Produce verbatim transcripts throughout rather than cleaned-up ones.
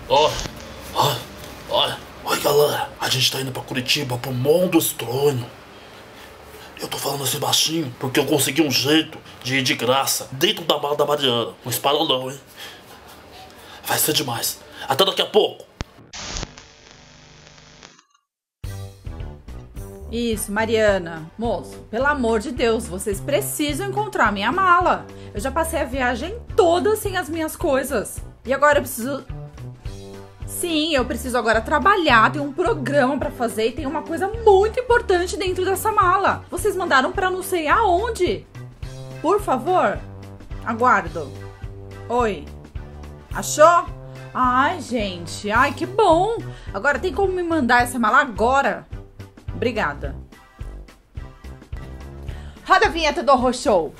Ó, ó, ó. Oi, galera. A gente tá indo pra Curitiba, pro Mundo Estranho. Eu tô falando assim baixinho porque eu consegui um jeito de ir de graça dentro da mala da Mariana. Não espalha não, hein? Vai ser demais. Até daqui a pouco. Isso, Mariana. Moço, pelo amor de Deus, vocês precisam encontrar minha mala. Eu já passei a viagem toda sem as minhas coisas. E agora eu preciso... Sim, eu preciso agora trabalhar, tem um programa pra fazer e tem uma coisa muito importante dentro dessa mala. Vocês mandaram pra não sei aonde. Por favor, aguardo. Oi. Achou? Ai, gente, ai, que bom. Agora tem como me mandar essa mala agora? Obrigada. Roda a vinheta do Horror Show.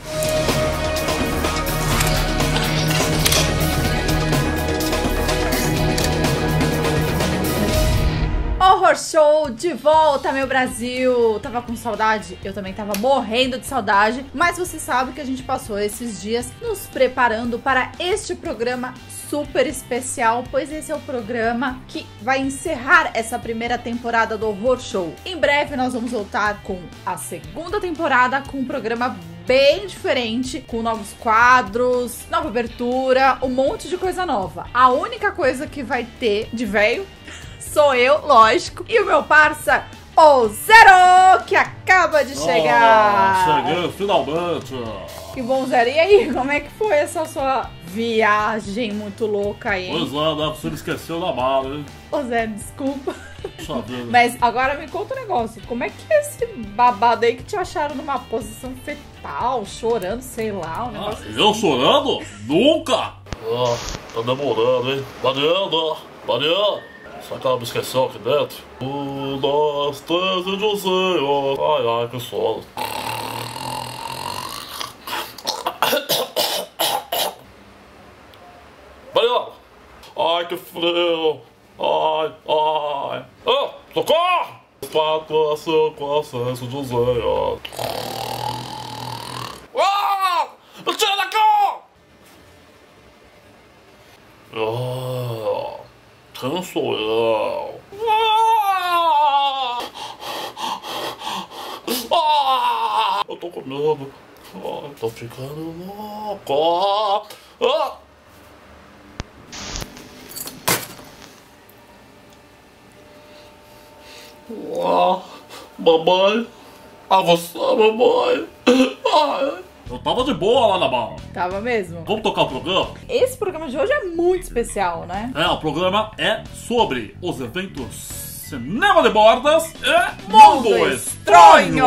Horror Show de volta, meu Brasil! Tava com saudade? Eu também tava morrendo de saudade, mas você sabe que a gente passou esses dias nos preparando para este programa super especial, pois esse é o programa que vai encerrar essa primeira temporada do Horror Show. Em breve nós vamos voltar com a segunda temporada, com um programa bem diferente, com novos quadros, nova abertura, um monte de coisa nova. A única coisa que vai ter de velho sou eu, lógico, e o meu parça, o Zero, que acaba de chegar. Oh, cheguei, finalmente. Que bom, Zero. E aí, como é que foi essa sua viagem muito louca aí? Pois é, né? Você me esqueceu da mala, hein? Ô, Zero, desculpa. Sabendo. Mas agora me conta um negócio. Como é que é esse babado aí que te acharam numa posição fetal, chorando, sei lá, um negócio ah, assim? Eu chorando? Nunca! Ah, tá demorando, hein? Mariana, Mariana. Será que ela me esqueceu aqui dentro? Um, dois, três e José. Ai, ai, que sono. Mariana! Ai, que frio! Ai, ai! Ah, socorro! Quatro, cinco, seis, José. Ah! Me tira daqui! Ah! Quem sou eu? Ah! Eu tô com medo. Ah, tô ficando louco. Ah! Ah! Mamãe? Ah, você, mamãe? Ai. Eu tava de boa lá na bala. Tava mesmo? Vamos tocar o programa? Esse programa de hoje é muito especial, né? É, o programa é sobre os eventos Cinema de Bordas e Mundo, Mundo Estranho!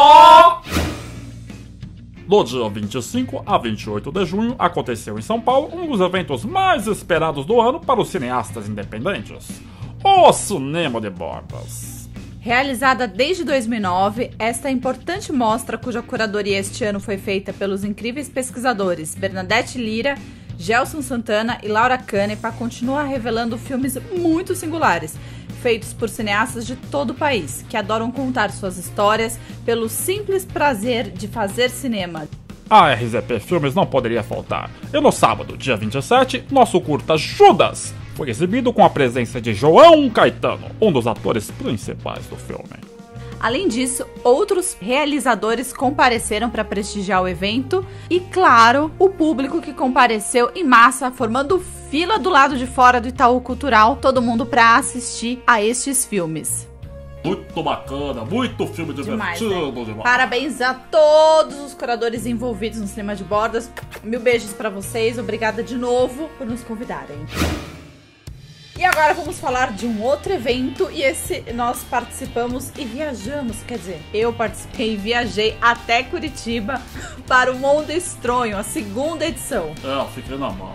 No dia vinte e cinco a vinte e oito de junho, aconteceu em São Paulo um dos eventos mais esperados do ano para os cineastas independentes, o Cinema de Bordas. Realizada desde dois mil e nove, esta importante mostra, cuja curadoria este ano foi feita pelos incríveis pesquisadores Bernadette Lira, Gelson Santana e Laura Canepa, continua revelando filmes muito singulares, feitos por cineastas de todo o país, que adoram contar suas histórias pelo simples prazer de fazer cinema. A R Z P Filmes não poderia faltar. E no sábado, dia vinte e sete, nosso curta Judas foi exibido com a presença de João Caetano, um dos atores principais do filme. Além disso, outros realizadores compareceram para prestigiar o evento e, claro, o público que compareceu em massa, formando fila do lado de fora do Itaú Cultural, todo mundo para assistir a estes filmes. Muito bacana, muito filme demais, divertido, né? demais. Parabéns a todos os curadores envolvidos no Cinema de Bordas. Mil beijos para vocês, obrigada de novo por nos convidarem. E agora vamos falar de um outro evento, e esse nós participamos e viajamos, quer dizer, eu participei e viajei até Curitiba para o Mundo Estranho, a segunda edição. É, eu fiquei na mão.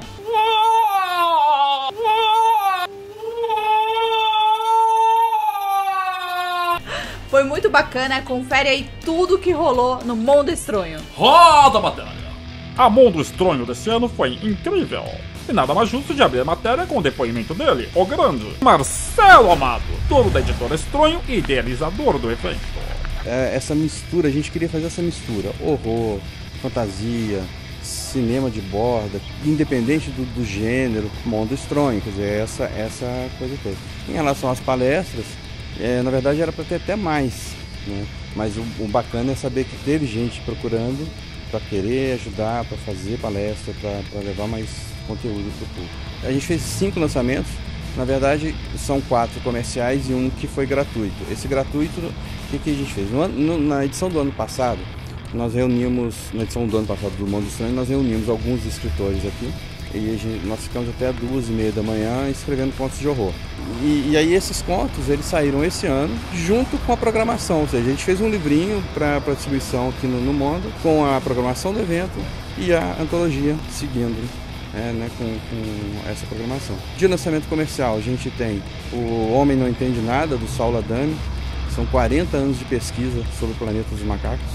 Foi muito bacana, confere aí tudo que rolou no Mundo Estranho. Roda a matéria! A Mundo Estranho desse ano foi incrível. E nada mais justo de abrir a matéria com o depoimento dele, o grande Marcelo Amado, dono da editora Estranho e idealizador do evento. É, essa mistura, a gente queria fazer essa mistura, horror, fantasia, cinema de borda, independente do, do gênero, mundo estranho, quer dizer, essa, essa coisa toda. Em relação às palestras, é, na verdade era para ter até mais, né? Mas o, o bacana é saber que teve gente procurando para querer ajudar, para fazer palestra, para levar mais conteúdo para o público. A gente fez cinco lançamentos, na verdade são quatro comerciais e um que foi gratuito. Esse gratuito, o que, que a gente fez? No, no, na edição do ano passado, nós reunimos, na edição do ano passado do Mundo Estranho, nós reunimos alguns escritores aqui e a gente, nós ficamos até duas e meia da manhã escrevendo contos de horror. E, e aí esses contos, eles saíram esse ano junto com a programação, ou seja, a gente fez um livrinho para distribuição aqui no, no Mundo, com a programação do evento e a antologia seguindo, é, né, com, com essa programação. De lançamento comercial, a gente tem O Homem Não Entende Nada, do Saul Adami, são quarenta anos de pesquisa sobre o planeta dos macacos.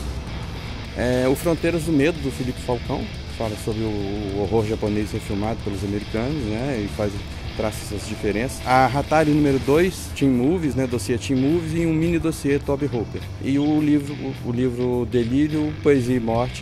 É, o Fronteiras do Medo, do Felipe Falcão, fala sobre o horror japonês refilmado pelos americanos, né, e faz, traz essas diferenças. A Hatari número dois, Teen Movies, né, dossiê Teen Movies, e um mini dossiê Toby Hooper. E o livro, o, o livro Delírio, Poesia e Morte,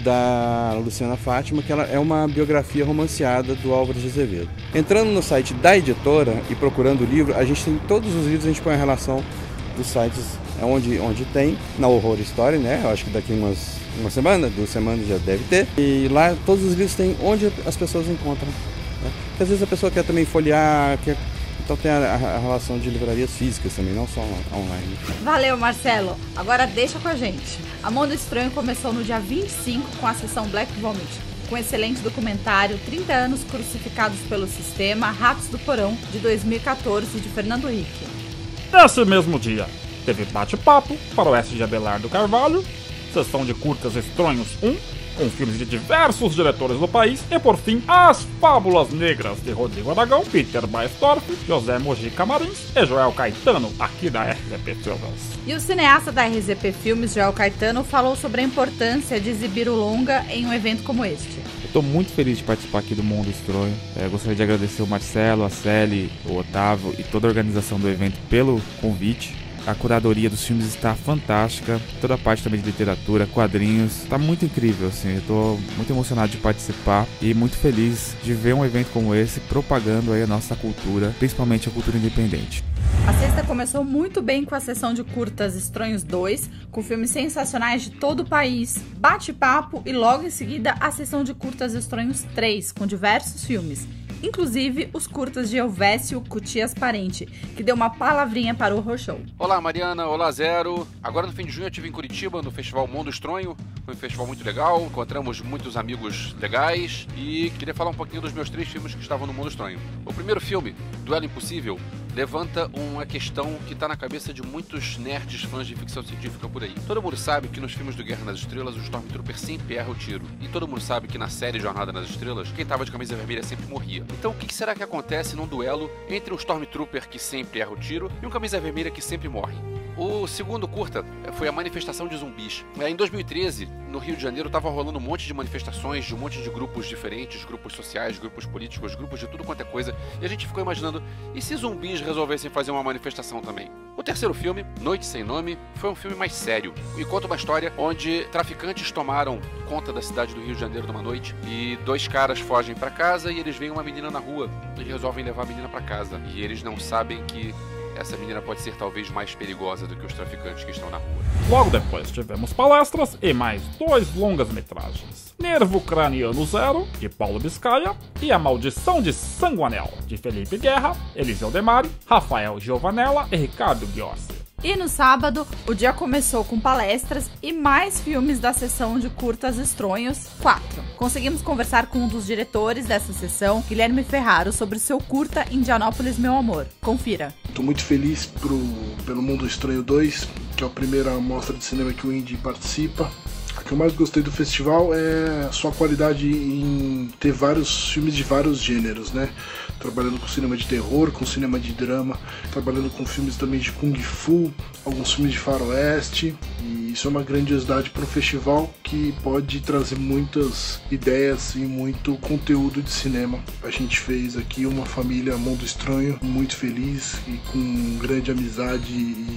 da Luciana Fátima, que ela é uma biografia romanceada do Álvaro de Azevedo. Entrando no site da editora e procurando o livro, a gente tem todos os livros, a gente põe a relação dos sites onde, onde tem, na Horror Story, né? Eu acho que daqui umas uma semana, duas semanas já deve ter. E lá todos os livros tem onde as pessoas encontram, né? Porque às vezes a pessoa quer também folhear, quer... então tem a, a relação de livrarias físicas também, não só online. Valeu, Marcelo. Agora deixa com a gente. A Mundo Estranho começou no dia vinte e cinco com a sessão Black Vomit, com um excelente documentário trinta anos crucificados pelo sistema, Ratos do Porão, de dois mil e quatorze, de Fernando Henrique. Nesse mesmo dia, teve bate-papo, Faroeste de Abelardo Carvalho, sessão de curtas Estranhos um, com filmes de diversos diretores do país, e por fim, As Fábulas Negras, de Rodrigo Aragão, Peter Baestorff, José Mojica Marins e Joel Caetano, aqui da R Z P Filmes. E o cineasta da R Z P Filmes, Joel Caetano, falou sobre a importância de exibir o longa em um evento como este. Estou muito feliz de participar aqui do Mundo Estranho. É, gostaria de agradecer o Marcelo, a Celi, o Otávio e toda a organização do evento pelo convite. A curadoria dos filmes está fantástica, toda a parte também de literatura, quadrinhos, está muito incrível, assim, eu tô muito emocionado de participar e muito feliz de ver um evento como esse propagando aí a nossa cultura, principalmente a cultura independente. A sexta começou muito bem com a sessão de curtas Estranhos dois, com filmes sensacionais de todo o país, bate-papo e logo em seguida a sessão de curtas Estranhos três, com diversos filmes. Inclusive os curtas de Elvésio Cutias Parente, que deu uma palavrinha para o Horror Show. Olá Mariana, olá Zero. Agora no fim de junho eu estive em Curitiba, no Festival Mundo Estranho. Foi um festival muito legal, encontramos muitos amigos legais e queria falar um pouquinho dos meus três filmes que estavam no Mundo Estranho. O primeiro filme, Duelo Impossível, levanta uma questão que está na cabeça de muitos nerds fãs de ficção científica por aí. Todo mundo sabe que nos filmes do Guerra nas Estrelas o Stormtrooper sempre erra o tiro. E todo mundo sabe que na série Jornada nas Estrelas, quem tava de camisa vermelha sempre morria. Então o que será que acontece num duelo entre um Stormtrooper que sempre erra o tiro e um camisa vermelha que sempre morre? O segundo curta foi a manifestação de zumbis. Em dois mil e treze, no Rio de Janeiro, estava rolando um monte de manifestações de um monte de grupos diferentes, grupos sociais, grupos políticos, grupos de tudo quanto é coisa, e a gente ficou imaginando, e se zumbis resolvessem fazer uma manifestação também? O terceiro filme, Noite Sem Nome, foi um filme mais sério, e conta uma história onde traficantes tomaram conta da cidade do Rio de Janeiro numa noite, e dois caras fogem pra casa e eles veem uma menina na rua, e resolvem levar a menina pra casa, e eles não sabem que essa menina pode ser talvez mais perigosa do que os traficantes que estão na rua. Logo depois tivemos palestras e mais dois longas-metragens. Nervo Craniano Zero, de Paulo Biscaia, e A Maldição de Sanguanel, de Felipe Guerra, Eliseu Demari, Rafael Giovanella e Ricardo Ghiossi. E no sábado, o dia começou com palestras e mais filmes da sessão de curtas Estranhos quatro. Conseguimos conversar com um dos diretores dessa sessão, Guilherme Ferraro, sobre seu curta Indianópolis, Meu Amor. Confira. Estou muito feliz pro, pelo Mundo Estranho dois, que é a primeira mostra de cinema que o Indy participa. O que eu mais gostei do festival é a sua qualidade em ter vários filmes de vários gêneros, né? Trabalhando com cinema de terror, com cinema de drama, trabalhando com filmes também de Kung Fu, alguns filmes de faroeste, e isso é uma grandiosidade para um festival que pode trazer muitas ideias e muito conteúdo de cinema. A gente fez aqui uma família Mundo Estranho muito feliz e com grande amizade e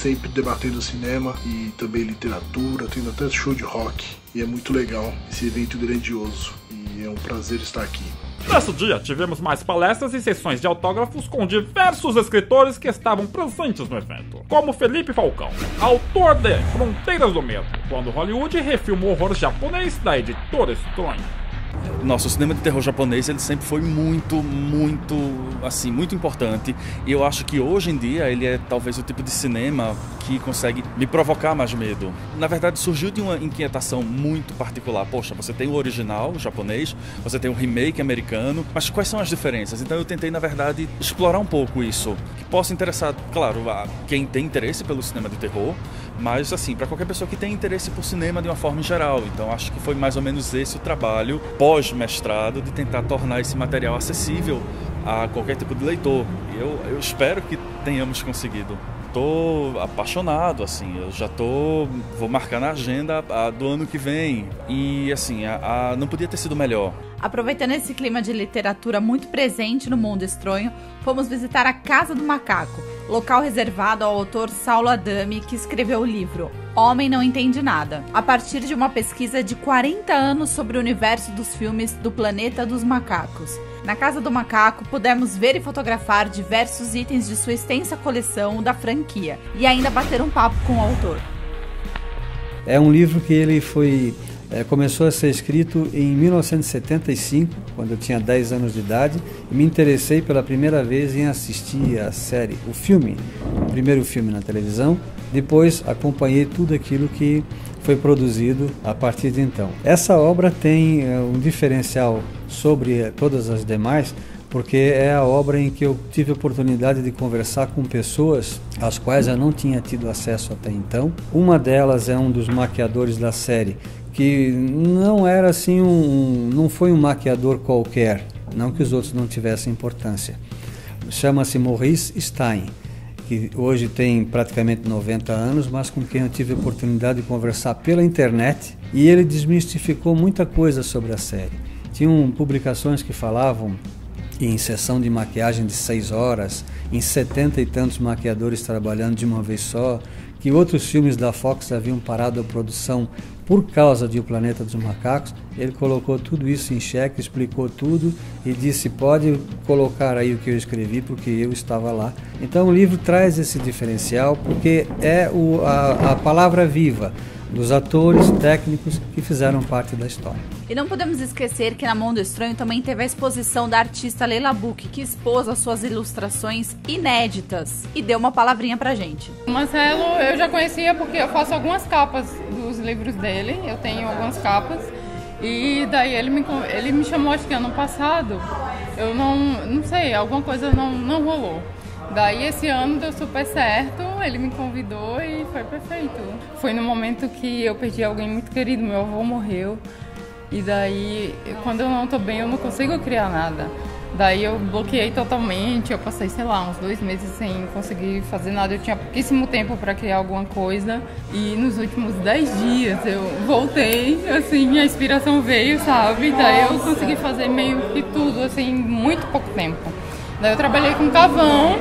sempre debatendo cinema e também literatura, tendo até show de rock. E é muito legal esse evento grandioso e é um prazer estar aqui. Nesse dia, tivemos mais palestras e sessões de autógrafos com diversos escritores que estavam presentes no evento, como Felipe Falcão, autor de Fronteiras do Medo, quando Hollywood refilma o horror japonês da editora Estronho. Nossa, o cinema de terror japonês ele sempre foi muito, muito, assim, muito importante. E eu acho que hoje em dia ele é talvez o tipo de cinema que consegue me provocar mais medo. Na verdade, surgiu de uma inquietação muito particular. Poxa, você tem o original japonês, você tem o remake americano, mas quais são as diferenças? Então eu tentei, na verdade, explorar um pouco isso, que possa interessar, claro, a quem tem interesse pelo cinema de terror, mas assim, para qualquer pessoa que tem interesse por cinema de uma forma em geral. Então acho que foi mais ou menos esse o trabalho pós-mestrado de tentar tornar esse material acessível a qualquer tipo de leitor. E eu, eu espero que tenhamos conseguido. Tô apaixonado, assim, eu já tô, vou marcar na agenda a, do ano que vem e assim, a, a, não podia ter sido melhor. Aproveitando esse clima de literatura muito presente no Mundo Estronho, fomos visitar a Casa do Macaco, local reservado ao autor Saulo Adami, que escreveu o livro Homem Não Entende Nada, a partir de uma pesquisa de quarenta anos sobre o universo dos filmes do Planeta dos Macacos. Na Casa do Macaco, pudemos ver e fotografar diversos itens de sua extensa coleção da franquia e ainda bater um papo com o autor. É um livro que ele foi, é, começou a ser escrito em mil novecentos e setenta e cinco, quando eu tinha dez anos de idade, e me interessei pela primeira vez em assistir a série, o filme, o primeiro filme na televisão. Depois acompanhei tudo aquilo que foi produzido a partir de então. Essa obra tem é, um diferencial sobre é, todas as demais, porque é a obra em que eu tive a oportunidade de conversar com pessoas às quais eu não tinha tido acesso até então. Uma delas é um dos maquiadores da série, que não era assim um, não foi um maquiador qualquer, não que os outros não tivessem importância. Chama-se Maurice Stein, que hoje tem praticamente noventa anos, mas com quem eu tive a oportunidade de conversar pela internet, e ele desmistificou muita coisa sobre a série. Tinham publicações que falavam em sessão de maquiagem de seis horas, em setenta e tantos maquiadores trabalhando de uma vez só, que outros filmes da Fox haviam parado a produção por causa de O Planeta dos Macacos. Ele colocou tudo isso em xeque, explicou tudo e disse: pode colocar aí o que eu escrevi, porque eu estava lá. Então o livro traz esse diferencial, porque é o, a, a palavra viva dos atores técnicos que fizeram parte da história. E não podemos esquecer que na Mundo Estronho também teve a exposição da artista Leila Buck, que expôs as suas ilustrações inéditas e deu uma palavrinha pra gente. O Marcelo eu já conhecia porque eu faço algumas capas dos livros dele, eu tenho algumas capas, e daí ele me, ele me chamou, acho que ano passado, eu não, não sei, alguma coisa não, não rolou. Daí esse ano deu super certo, ele me convidou e foi perfeito. Foi no momento que eu perdi alguém muito querido, meu avô morreu. E daí, quando eu não tô bem, eu não consigo criar nada. Daí eu bloqueei totalmente, eu passei, sei lá, uns dois meses sem conseguir fazer nada. Eu tinha pouquíssimo tempo para criar alguma coisa. E nos últimos dez dias eu voltei, assim, a inspiração veio, sabe? Daí eu consegui fazer meio que tudo, assim, em muito pouco tempo. Daí eu trabalhei com carvão,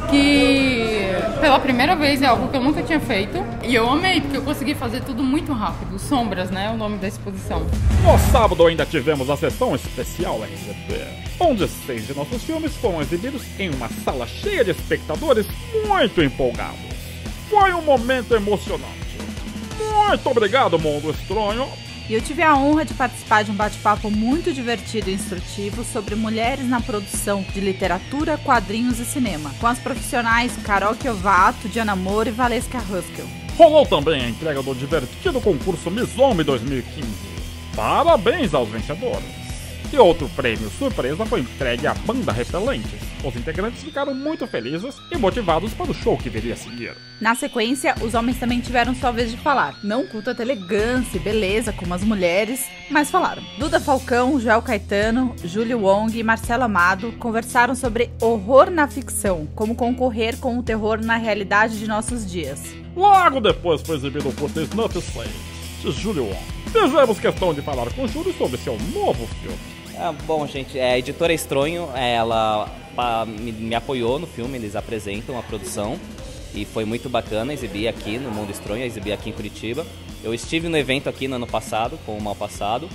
que pela primeira vez é algo que eu nunca tinha feito. E eu amei, porque eu consegui fazer tudo muito rápido. Sombras, né? É o nome da exposição. No sábado ainda tivemos a sessão especial R G B, onde seis de nossos filmes foram exibidos em uma sala cheia de espectadores muito empolgados. Foi um momento emocionante. Muito obrigado, Mundo Estronho. E eu tive a honra de participar de um bate-papo muito divertido e instrutivo sobre mulheres na produção de literatura, quadrinhos e cinema, com as profissionais Carol Chiovato, Diana Moura e Valesca Huskel. Rolou também a entrega do divertido concurso Miss Homem dois mil e quinze. Parabéns aos vencedores! E outro prêmio surpresa foi entregue à Banda Repelentes. Os integrantes ficaram muito felizes e motivados para o show que viria a seguir. Na sequência, os homens também tiveram sua vez de falar. Não com tanta elegância e beleza como as mulheres, mas falaram. Duda Falcão, Joel Caetano, Júlio Wong e Marcelo Amado conversaram sobre horror na ficção, como concorrer com o terror na realidade de nossos dias. Logo depois foi exibido por The Snuff Slate, de Júlio Wong. Fizemos questão de falar com o Júlio sobre seu novo filme. Ah, bom, gente, a editora Estronho, ela a, me, me apoiou no filme, eles apresentam a produção. e foi muito bacana exibir aqui no Mundo Estronho, exibir aqui em Curitiba. Eu estive no evento aqui no ano passado, com o Mal Passado,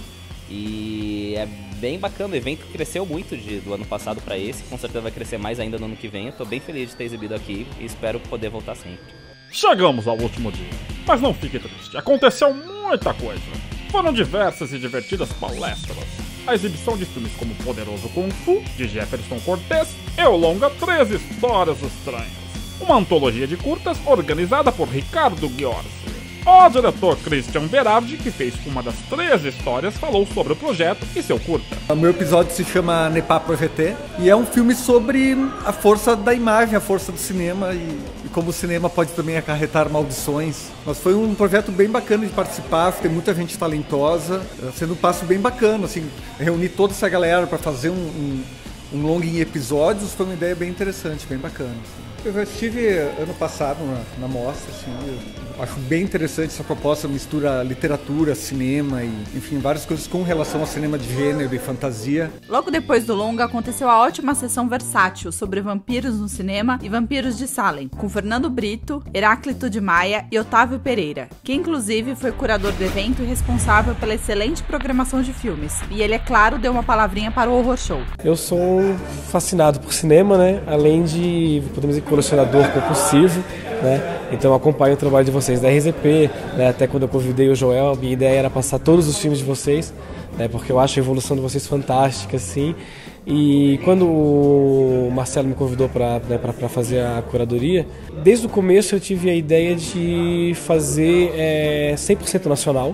e é bem bacana, o evento cresceu muito de, do ano passado para esse, com certeza vai crescer mais ainda no ano que vem. Eu tô bem feliz de ter exibido aqui e espero poder voltar sempre. Chegamos ao último dia, mas não fique triste, aconteceu muita coisa. Foram diversas e divertidas palestras, a exibição de filmes como Poderoso Kung Fu, de Jefferson Cortez, e o longa Três Histórias Estranhas, uma antologia de curtas organizada por Ricardo Ghiorzi. O diretor Christian Berardi, que fez uma das três histórias, falou sobre o projeto e seu curta. O meu episódio se chama Nepá Projeté e é um filme sobre a força da imagem, a força do cinema e, e como o cinema pode também acarretar maldições. Mas foi um projeto bem bacana de participar, tem muita gente talentosa, sendo um passo bem bacana, assim, reunir toda essa galera para fazer um, um, um longo em episódios foi uma ideia bem interessante, bem bacana. Assim. Eu já estive ano passado na, na mostra, assim, eu acho bem interessante essa proposta, mistura literatura, cinema e, enfim, várias coisas com relação ao cinema de gênero e fantasia. Logo depois do longa, aconteceu a ótima sessão versátil sobre vampiros no cinema e vampiros de Salem, com Fernando Brito, Heráclito de Maia e Otávio Pereira, que inclusive foi curador do evento e responsável pela excelente programação de filmes. E ele, é claro, deu uma palavrinha para o Horror Show. Eu sou fascinado por cinema, né? Além de, podemos dizer, colecionador compulsivo, né? Então eu acompanho o trabalho de vocês da R Z P, né? Até quando eu convidei o Joel, a minha ideia era passar todos os filmes de vocês, né? Porque eu acho a evolução de vocês fantástica, assim. E quando o Marcelo me convidou para né, para fazer a curadoria, desde o começo eu tive a ideia de fazer é, cem por cento nacional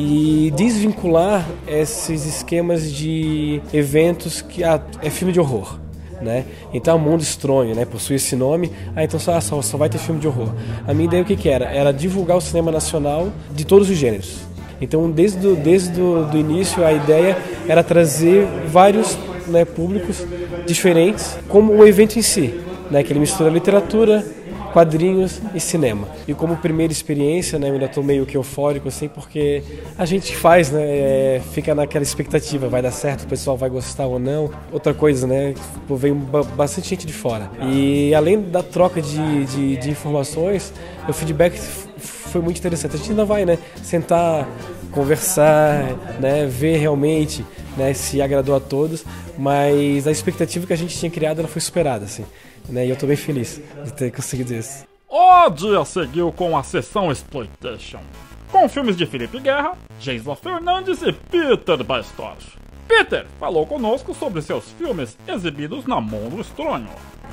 e desvincular esses esquemas de eventos que ah, é filme de horror. Né? Então, o Mundo Estronho, né? Possui esse nome. Ah, então só, só, só vai ter filme de horror. A minha ideia o que, que era? Era divulgar o cinema nacional de todos os gêneros. Então, desde do, desde do, do início, a ideia era trazer vários né, públicos diferentes, como o evento em si, né? Que ele mistura literatura, quadrinhos e cinema. E como primeira experiência, né, eu ainda estou meio que eufórico, assim, porque a gente faz, né, é, fica naquela expectativa, vai dar certo, o pessoal vai gostar ou não. Outra coisa, né, tipo, veio bastante gente de fora. E além da troca de, de, de informações, o feedback foi muito interessante. A gente ainda vai, né, sentar, conversar, né, ver realmente, né, se agradou a todos, mas a expectativa que a gente tinha criado, ela foi superada, assim. Né, e eu tô bem feliz de ter conseguido isso. O dia seguiu com a sessão Exploitation, com filmes de Felipe Guerra, Geisla Fernandes e Peter Bastos. Peter falou conosco sobre seus filmes exibidos na Mundo Estronho.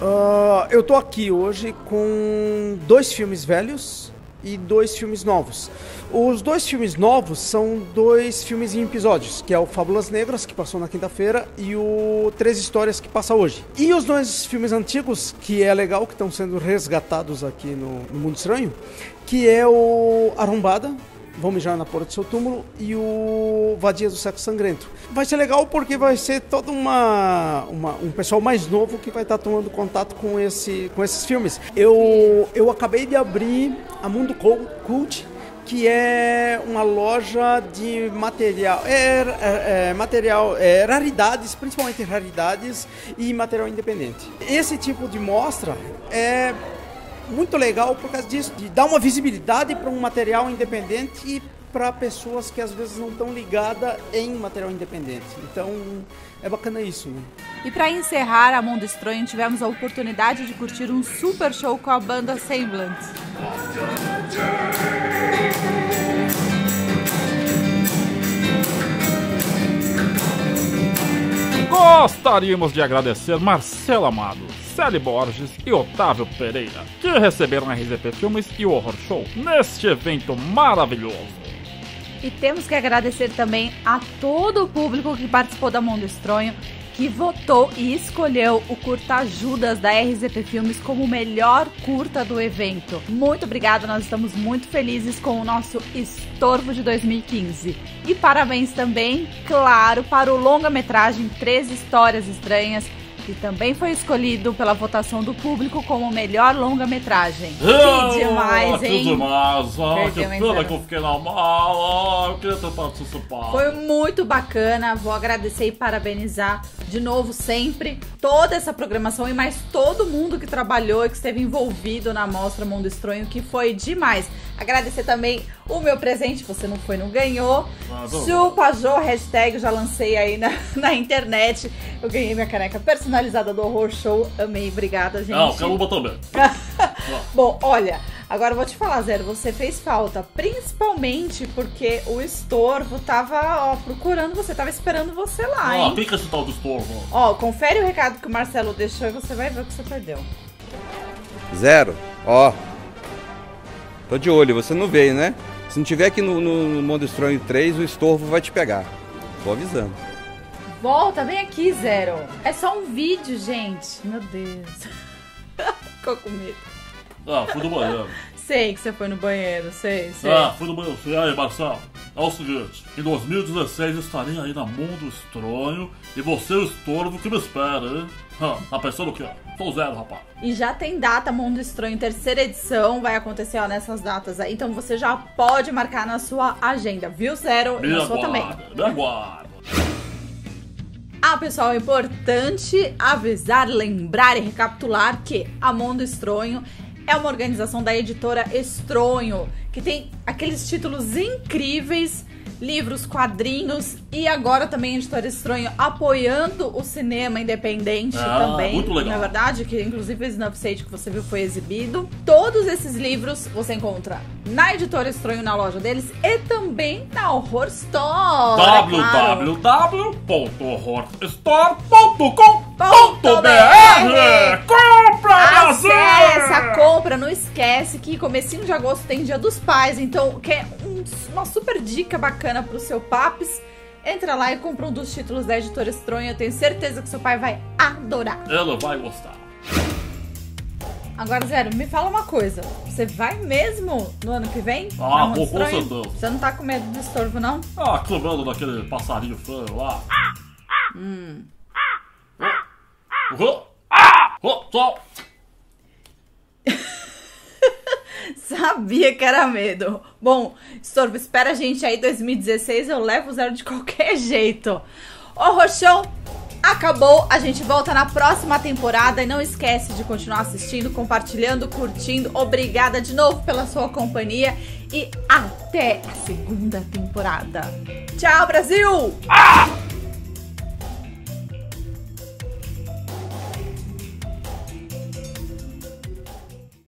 Uh, eu tô aqui hoje com dois filmes velhos e dois filmes novos. Os dois filmes novos são dois filmes em episódios, que é o Fábulas Negras, que passou na quinta-feira, e o Três Histórias, que passa hoje. E os dois filmes antigos, que é legal, que estão sendo resgatados aqui no, no Mundo Estranho, que é o Arrombada, Vão Mijar na Porta do Seu Túmulo, e o Vadias do Sexo Sangrento. Vai ser legal porque vai ser todo uma, uma, um pessoal mais novo que vai estar tomando contato com, esse, com esses filmes. Eu, eu acabei de abrir a Mundo Cult, que é uma loja de material, é, é, é, material é, raridades, principalmente raridades e material independente. Esse tipo de mostra é muito legal por causa disso, de dar uma visibilidade para um material independente e para pessoas que às vezes não estão ligadas em material independente. Então é bacana isso, né? E para encerrar a Mundo Estranho, tivemos a oportunidade de curtir um super show com a banda Semblance. Gostaríamos de agradecer Marcelo Amado, Celi Borges e Otávio Pereira, que receberam a R Z P Filmes e o Horror Show neste evento maravilhoso. E temos que agradecer também a todo o público que participou da Mundo Estranho, que votou e escolheu o curta Judas da R Z P Filmes como o melhor curta do evento. Muito obrigada, nós estamos muito felizes com o nosso estorvo de dois mil e quinze. E parabéns também, claro, para o longa-metragem Três Histórias Estranhas, que também foi escolhido pela votação do público como o melhor longa-metragem. Oh, que demais, hein? Que demais. Ah, que Perdeu, hein, pena Zero? que eu fiquei na mala. Eu queria ter participado. Foi muito bacana, vou agradecer e parabenizar de novo sempre toda essa programação e mais todo mundo que trabalhou e que esteve envolvido na Mostra Mundo Estranho, que foi demais. Agradecer também o meu presente, você não foi, não ganhou. Ah, Chupa Jô, hashtag, já lancei aí na, na internet. Eu ganhei minha caneca personalizada do Horror Show, amei, obrigada, gente. Ah, eu quero uma também. Bom, olha, agora eu vou te falar, Zero, você fez falta, principalmente porque o estorvo tava, ó, procurando você, tava esperando você lá, Ah, hein? pica esse tal do estorvo. Ó, confere o recado que o Marcelo deixou e você vai ver o que você perdeu. Zero, ó. Tô de olho, você não veio, né? Se não tiver aqui no, no, no Mundo Estranho três, o estorvo vai te pegar. Tô avisando. Volta, vem aqui, Zero. É só um vídeo, gente. Meu Deus. Ficou com medo. Ah, fui no banheiro. Sei que você foi no banheiro, sei, sei. Ah, fui no banheiro. E aí, Marcelo? É o seguinte, em dois mil e dezesseis estarei aí na Mundo Estranho e você é o estorvo que me espera, hein? Ah, tá pensando o quê? Sou Zero, rapaz. E já tem data Mundo Estranho, terceira edição, vai acontecer ó, nessas datas aí. Então você já pode marcar na sua agenda, viu, Zero? Me na sua também. Me aguarda. Ah, pessoal, é importante avisar, lembrar e recapitular que a Mundo Estranho é uma organização da editora Estranho, que tem aqueles títulos incríveis, livros, quadrinhos e agora também a editora Estranho apoiando o cinema independente ah, também. Muito legal. Na verdade, que inclusive o Snuff Sage que você viu foi exibido. Todos esses livros você encontra na editora Estranho, na loja deles e também na Horror Store. w w w ponto horror store ponto com ponto b r. Compra, Acesse a compra, não esquece que comecinho de agosto tem Dia dos Pais, então quer um, uma super dica bacana pro seu papis, entra lá e compra um dos títulos da editora Estranho, eu tenho certeza que seu pai vai adorar. Ela vai gostar. Agora, Zero, me fala uma coisa, você vai mesmo no ano que vem? Ah, Mundo vou com Estranho? certeza. Você não tá com medo do estorvo, não? Ah, lembrando daquele passarinho feio lá. Hum. Oh, oh, oh. Sabia que era medo. Bom, Estorvo, espera a gente aí dois mil e dezesseis, eu levo o Zero de qualquer jeito. Horror Show acabou, a gente volta na próxima temporada e não esquece de continuar assistindo, compartilhando, curtindo. Obrigada de novo pela sua companhia e até a segunda temporada. Tchau, Brasil! Ah!